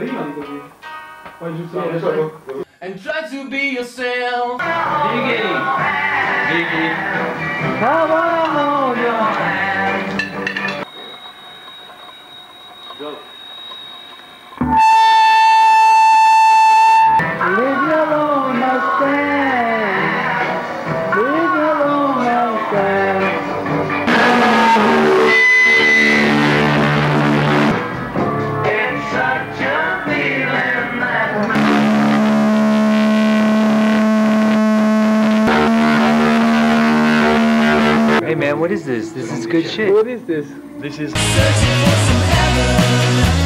And try to be yourself. I wanna hold your hand. Go. Leave me alone, my friend. Leave me alone, my friend. It's such a feeling that. Hey man, what is this? This is good shit. What is this? This is searching for some heaven.